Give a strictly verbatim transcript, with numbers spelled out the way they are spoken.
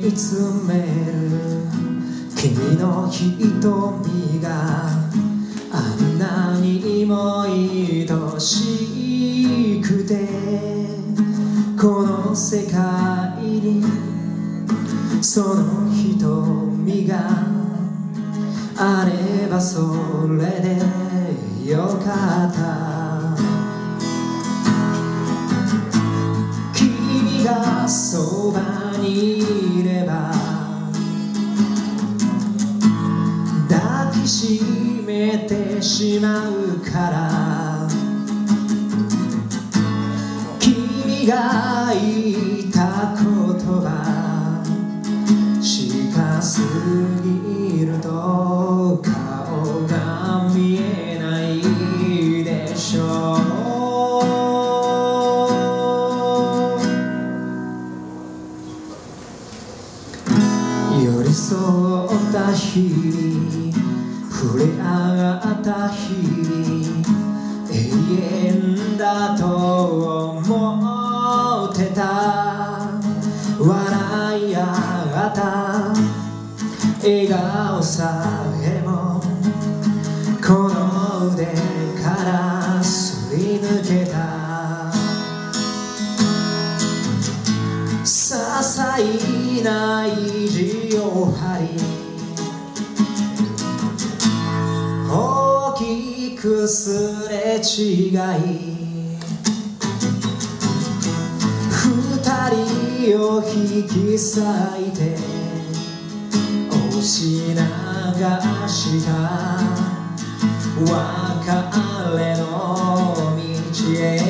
見つめる君の瞳があんなにも愛しくて、この世界にその瞳があればそれでよかった。君がそばにいれば抱きしめてしまうから、君が言った言葉近すぎると顔が見えないでしょう。寄り添った日々、触れ合った日々、永遠だと思ってた。笑い合った笑顔さえもこの腕からすり抜けた。些細な意地を張り大きくすれ違い、二人を引き裂いて押し流した別れの道へ。